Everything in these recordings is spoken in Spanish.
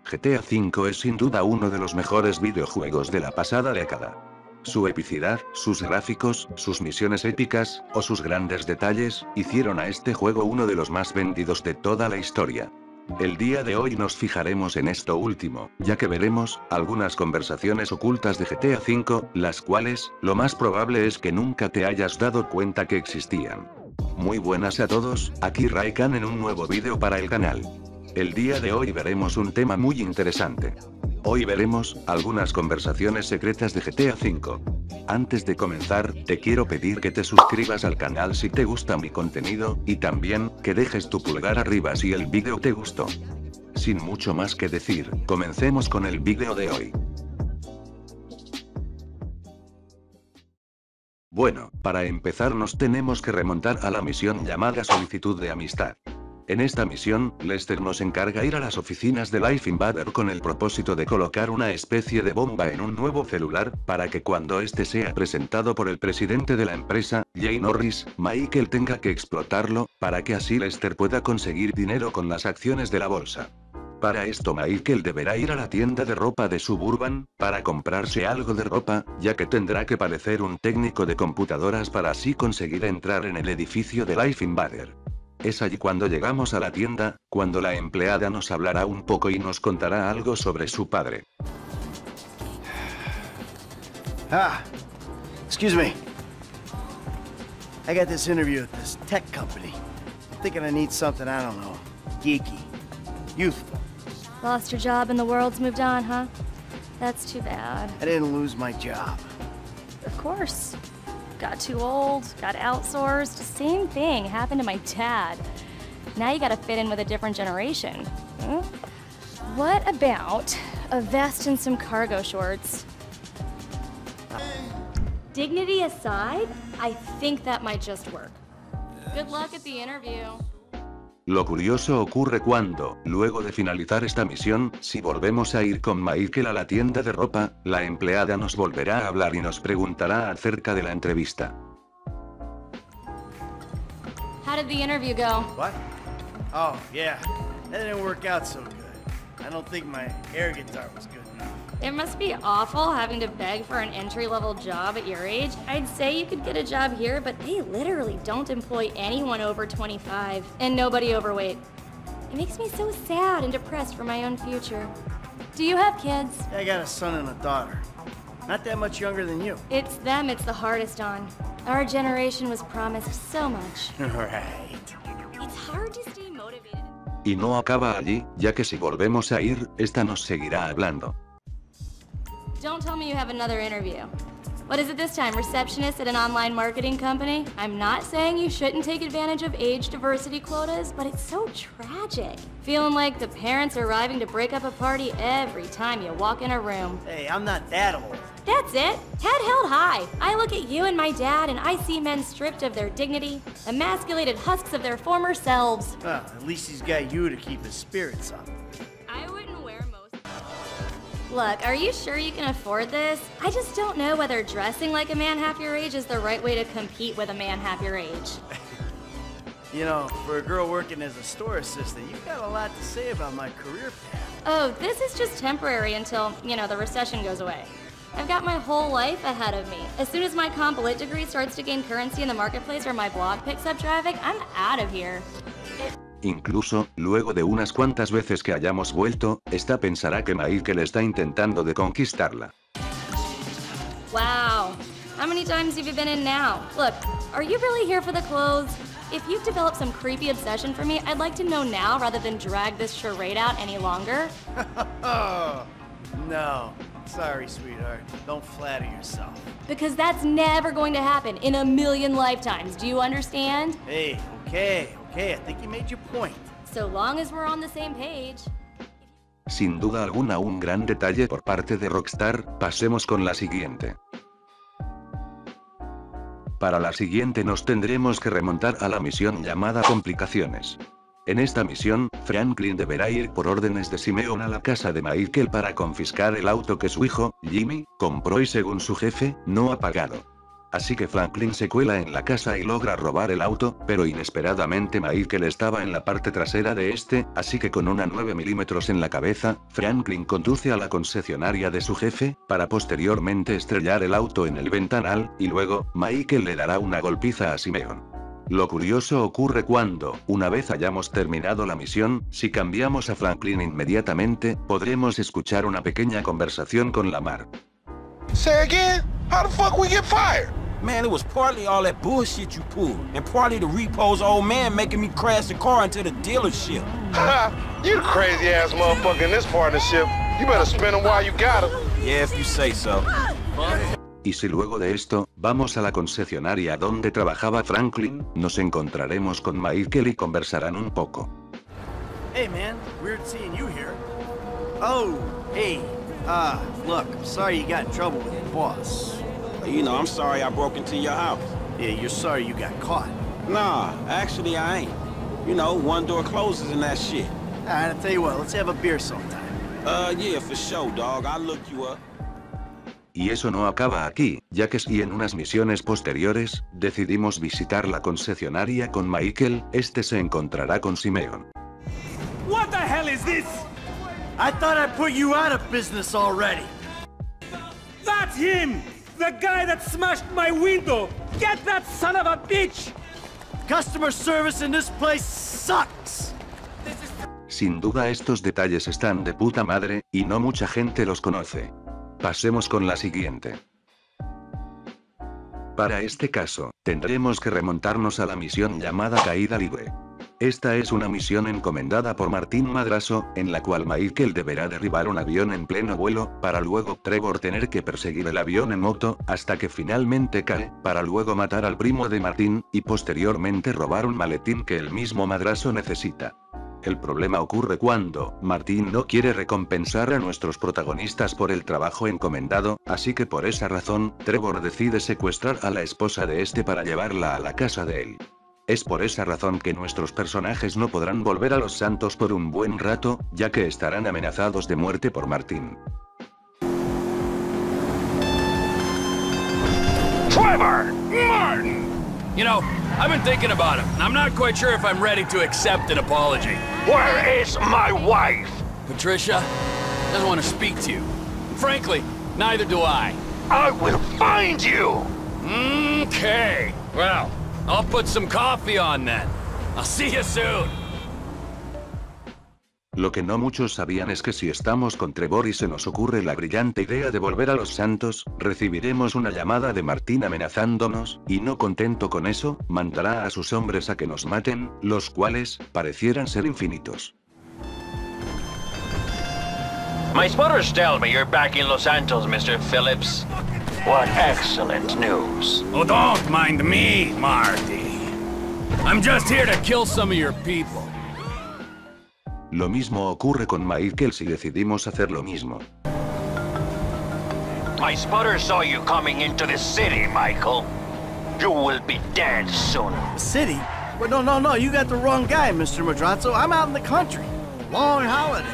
GTA V es sin duda uno de los mejores videojuegos de la pasada década. Su epicidad, sus gráficos, sus misiones épicas, o sus grandes detalles, hicieron a este juego uno de los más vendidos de toda la historia. El día de hoy nos fijaremos en esto último, ya que veremos algunas conversaciones ocultas de GTA V, las cuales, lo más probable es que nunca te hayas dado cuenta que existían. Muy buenas a todos, aquí Raikan en un nuevo vídeo para el canal. El día de hoy veremos un tema muy interesante. Hoy veremos algunas conversaciones secretas de GTA V. Antes de comenzar, te quiero pedir que te suscribas al canal si te gusta mi contenido, y también, que dejes tu pulgar arriba si el vídeo te gustó. Sin mucho más que decir, comencemos con el vídeo de hoy. Bueno, para empezar nos tenemos que remontar a la misión llamada Solicitud de Amistad. En esta misión, Lester nos encarga ir a las oficinas de Life Invader con el propósito de colocar una especie de bomba en un nuevo celular, para que cuando este sea presentado por el presidente de la empresa, Jay Norris, Michael tenga que explotarlo, para que así Lester pueda conseguir dinero con las acciones de la bolsa. Para esto Michael deberá ir a la tienda de ropa de Suburban, para comprarse algo de ropa, ya que tendrá que parecer un técnico de computadoras para así conseguir entrar en el edificio de Life Invader. Es allí cuando llegamos a la tienda, cuando la empleada nos hablará un poco y nos contará algo sobre su padre. Excuse me. I got this interview at this tech company. I'm thinking I need something, I don't know, geeky, youthful. Lost your job and the world's moved on, huh? That's too bad. I didn't lose my job. Of course. Got too old, got outsourced, same thing happened to my dad. Now you gotta fit in with a different generation. Huh? What about a vest and some cargo shorts? Dignity aside, I think that might just work. Good luck at the interview. Lo curioso ocurre cuando, luego de finalizar esta misión, si volvemos a ir con Michael a la tienda de ropa, la empleada nos volverá a hablar y nos preguntará acerca de la entrevista. How did the interview go? What? Oh, yeah. That didn't work out so good. I don't think my air guitar was good enough. It must be awful having to beg for an entry-level job at your age. I'd say you could get a job here, but they literally don't employ anyone over 25, and nobody overweight. It makes me so sad and depressed for my own future. Do you have kids? I got a son and a daughter. Not that much younger than you. It's them it's the hardest on. Our generation was promised so much. Right. It's hard to stay motivated. Y no acaba allí, ya que si volvemos a ir, esta nos seguirá hablando. Don't tell me you have another interview. What is it this time, receptionist at an online marketing company? I'm not saying you shouldn't take advantage of age diversity quotas, but it's so tragic. Feeling like the parents are arriving to break up a party every time you walk in a room. Hey, I'm not that old. That's it. Head held high. I look at you and my dad and I see men stripped of their dignity, emasculated husks of their former selves. Well, at least he's got you to keep his spirits up. I wouldn't wear most... Look, are you sure you can afford this? I just don't know whether dressing like a man half your age is the right way to compete with a man half your age. You know, for a girl working as a store assistant, you've got a lot to say about my career path. Oh, this is just temporary until, the recession goes away. I've got my whole life ahead of me. As soon as my comp lit degree starts to gain currency in the marketplace or my blog picks up traffic, I'm out of here. Incluso, luego de unas cuantas veces que hayamos vuelto, esta pensará que Michael está intentando de conquistarla. Wow. How many times have you been in now? Look, are you really here for the clothes? If you've developed some creepy obsession for me, I'd like to know now rather than drag this charade out any longer. No. Sorry, sweetheart. Don't flatter yourself. Because that's never going to happen in a million lifetimes. Do you understand? Hey, okay. I think you made your point. So long as we're on the same page. Sin duda alguna un gran detalle por parte de Rockstar. Pasemos con la siguiente. Para la siguiente nos tendremos que remontar a la misión llamada Complicaciones. En esta misión, Franklin deberá ir por órdenes de Simeon a la casa de Michael para confiscar el auto que su hijo, Jimmy, compró y según su jefe, no ha pagado. Así que Franklin se cuela en la casa y logra robar el auto, pero inesperadamente Michael estaba en la parte trasera de este, así que con una 9 milímetros en la cabeza, Franklin conduce a la concesionaria de su jefe, para posteriormente estrellar el auto en el ventanal, y luego, Michael le dará una golpiza a Simeon. Lo curioso ocurre cuando, una vez hayamos terminado la misión, si cambiamos a Franklin inmediatamente, podremos escuchar una pequeña conversación con Lamar. Say again? How the fuck we get fired? Man, it was partly all that bullshit you pulled, and partly the repo's old man making me crash the car into the dealership. Ha! You the crazy ass motherfucker in this partnership. You better spin them while you got them. Yeah, if you say so. Y si luego de esto, vamos a la concesionaria donde trabajaba Franklin, nos encontraremos con Michael y conversarán un poco. Hey man, weird seeing you here. Oh, hey. Look, I'm sorry you got in trouble with your boss. You know, I'm sorry I broke into your house. Yeah, you're sorry you got caught. Nah, actually I ain't. You know, one door closes and that shit. Alright, I'll tell you what, let's have a beer sometime. Yeah, for sure, dog. I'll look you up. Y eso no acaba aquí, ya que si en unas misiones posteriores, decidimos visitar la concesionaria con Michael, este se encontrará con Simeon. What the hell is this? I thought I put you out of business already. That's him! The guy that smashed my window! Get that son of a bitch! Customer service in this place sucks. Sin duda estos detalles están de puta madre, y no mucha gente los conoce. Pasemos con la siguiente. Para este caso, tendremos que remontarnos a la misión llamada Caída Libre. Esta es una misión encomendada por Martín Madrazo, en la cual Michael deberá derribar un avión en pleno vuelo, para luego Trevor tener que perseguir el avión en moto, hasta que finalmente cae, para luego matar al primo de Martín, y posteriormente robar un maletín que el mismo Madrazo necesita. El problema ocurre cuando Martín no quiere recompensar a nuestros protagonistas por el trabajo encomendado, así que por esa razón, Trevor decide secuestrar a la esposa de este para llevarla a la casa de él. Es por esa razón que nuestros personajes no podrán volver a Los Santos por un buen rato, ya que estarán amenazados de muerte por Martín. Trevor! Martin! You know, I've been thinking about it, and I'm not quite sure if I'm ready to accept an apology. Where is my wife? Patricia doesn't want to speak to you. Frankly, neither do I. I will find you! Okay. Well, I'll put some coffee on then. I'll see you soon. Lo que no muchos sabían es que si estamos con Trevor y se nos ocurre la brillante idea de volver a Los Santos, recibiremos una llamada de Martín amenazándonos, y no contento con eso, mandará a sus hombres a que nos maten, los cuales parecieran ser infinitos. My spotters tell me you're back in Los Santos, Mr. Phillips. What excellent news. Oh, don't mind me, Marty. I'm just here to kill some of your people. Lo mismo ocurre con Michael si decidimos hacer lo mismo. My spotters saw you coming into the city, Michael. You will be dead soon. City? Well, no, you got the wrong guy, Mr. Madrazo. I'm out in the country. Long holiday.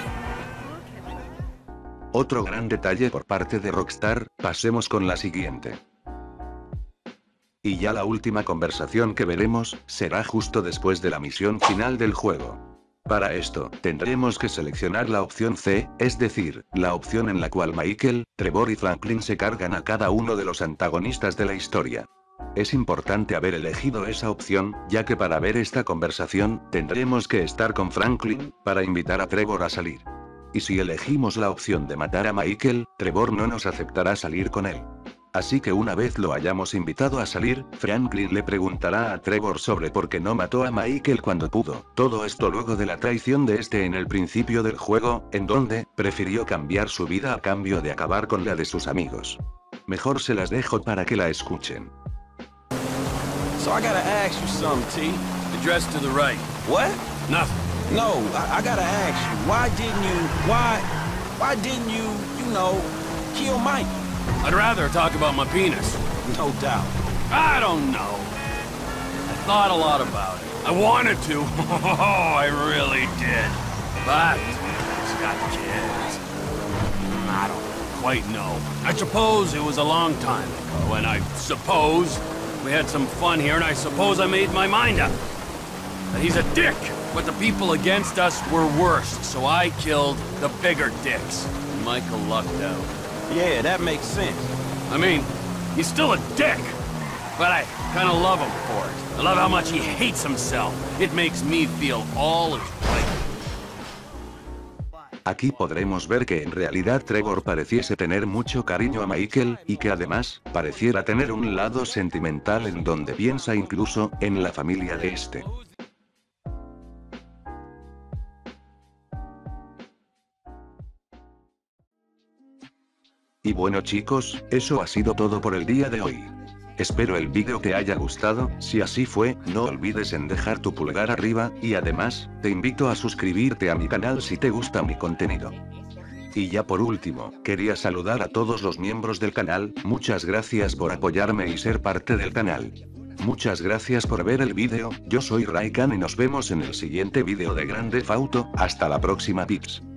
Otro gran detalle por parte de Rockstar, pasemos con la siguiente. Y ya la última conversación que veremos, será justo después de la misión final del juego. Para esto, tendremos que seleccionar la opción C, es decir, la opción en la cual Michael, Trevor y Franklin se cargan a cada uno de los antagonistas de la historia. Es importante haber elegido esa opción, ya que para ver esta conversación, tendremos que estar con Franklin, para invitar a Trevor a salir. Y si elegimos la opción de matar a Michael, Trevor no nos aceptará salir con él. Así que una vez lo hayamos invitado a salir, Franklin le preguntará a Trevor sobre por qué no mató a Michael cuando pudo. Todo esto luego de la traición de este en el principio del juego, en donde prefirió cambiar su vida a cambio de acabar con la de sus amigos. Mejor se las dejo para que la escuchen. So I gotta ask you something, T. Address to the right. What? Nothing. No, I gotta ask you, why didn't you, you know, kill Mike? I'd rather talk about my penis. No doubt. I don't know. I thought a lot about it. I wanted to. I really did. But it's got kids. I don't know. quite know. I suppose it was a long time ago, and I suppose we had some fun here, and I suppose I made my mind up. That he's a dick, but the people against us were worse, so I killed the bigger dicks. Michael lucked out. Yeah, that makes sense. I mean, he's still a dick, but I kind of love him for it. I love how much he hates himself. It makes me feel all as right. Aquí podremos ver que en realidad Trevor pareciese tener mucho cariño a Michael, y que además, pareciera tener un lado sentimental en donde piensa incluso en la familia de este. Y bueno chicos, eso ha sido todo por el día de hoy. Espero el vídeo te haya gustado, si así fue, no olvides en dejar tu pulgar arriba, y además, te invito a suscribirte a mi canal si te gusta mi contenido. Y ya por último, quería saludar a todos los miembros del canal, muchas gracias por apoyarme y ser parte del canal. Muchas gracias por ver el vídeo, yo soy Raikan y nos vemos en el siguiente vídeo de Grand Theft Auto, hasta la próxima pips.